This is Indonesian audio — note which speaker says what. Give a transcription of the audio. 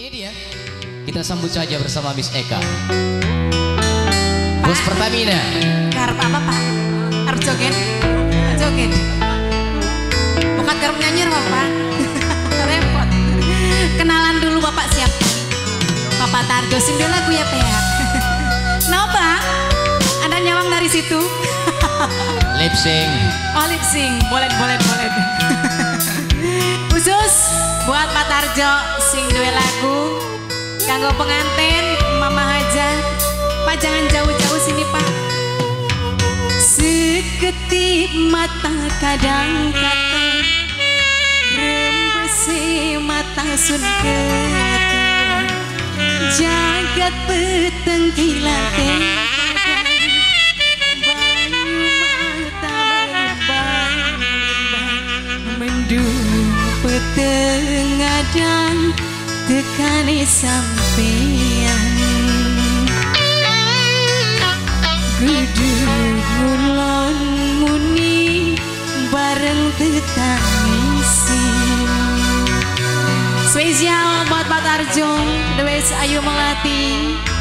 Speaker 1: Ini dia. Kita sambut saja bersama Miss Eka. Bos Pertamina.
Speaker 2: Garap apa Pak? Harus joget? Joget. Bukan garap nyanyi Bapak. Repot. Kenalan dulu Bapak siap. Bapak Tarjo sindu lagu ya Teh. Napa? Ada nyawang dari situ?
Speaker 1: Lip sync.
Speaker 2: Oh lip sync. Boleh. Khusus buat Pak Tarjo sing dua lagu. Kanggo pengantin Mama Haja. Pak jangan jauh-jauh sini Pak. Seketip mata kadang-kadang rembesi mata sun ketua jagat peteng kilat bayu mata mendung peteng adang tekani sampean gedung ngulon muni bareng tetangisi spesial buat Pak Tarjo The West Ayu Melati